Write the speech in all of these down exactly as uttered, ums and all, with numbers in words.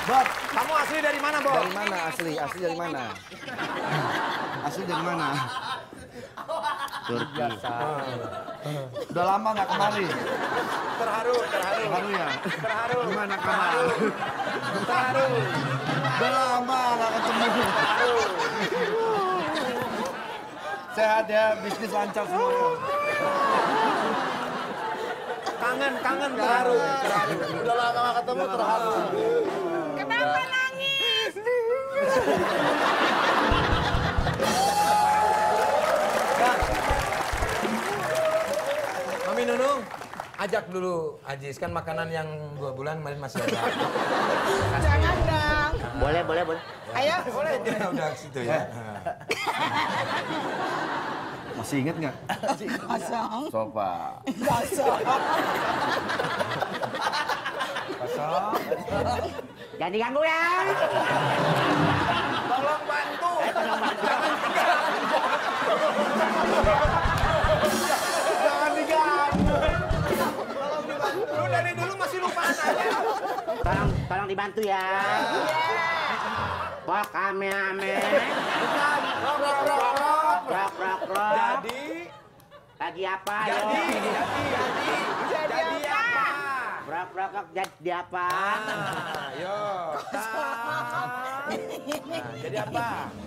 Bob, kamu asli dari mana, Bob? Dari mana asli? Asli dari mana? Asli dari mana? Turki. Udah lama nggak kemari? Terharu, terharu. Terharu ya? Terharu. Gimana kabar? Terharu. Udah lama nggak ketemu. Terharu. Sehat ya, bisnis lancar semua. Kangen, kangen, terharu. Terharu. Udah lama nggak ketemu, terharu. Kenapa nangis? Mami Nunung, ajak dulu Ajis, kan makanan yang dua bulan kemarin masih ada. Jangan dong. Boleh, boleh, boleh. Ayo. Boleh, dia udah ke situ ya. Masih inget nggak? Kosong. Sofa. Kosong. Kosong. Jangan diganggu ya. Tolong bantu. Tolong bantu. Jangan diganggu. Tolong dibantu. Lu dari dulu masih lupaan aja. Tolong, tolong dibantu ya. Pok ame ame. Rok, rok, rok, rok. Rok rok rok. Jadi, Lagi apa? jadi, Yo? jadi, jadi, jadi apa? Rok rok rok jadi apa? Ah, yo. Nah, jadi apa?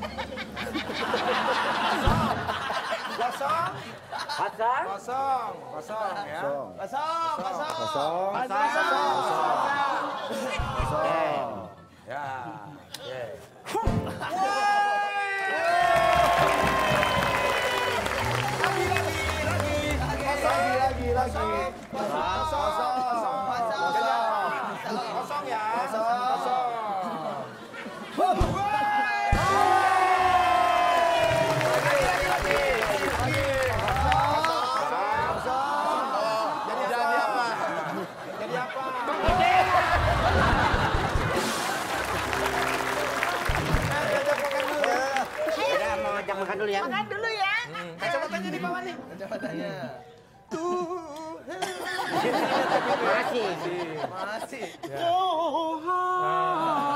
Kosong. Kosong. Kosong. Kosong ya. Kosong. Kosong. Kosong. Kosong. Kosong. Kosong. Ya. Ye. Lagi, lagi, lagi, lagi. Kosong, kosong, kosong, kosong, kosong ya. Kosong, kosong. Lagi, lagi, lagi, lagi. Kosong, kosong. Jadi apa? Jadi apa? Udah mau ngajak makan dulu ya. Makan dulu ya. Kacamatanya di bawah nih. Kacamatanya. Masih. Masih. Tuhan.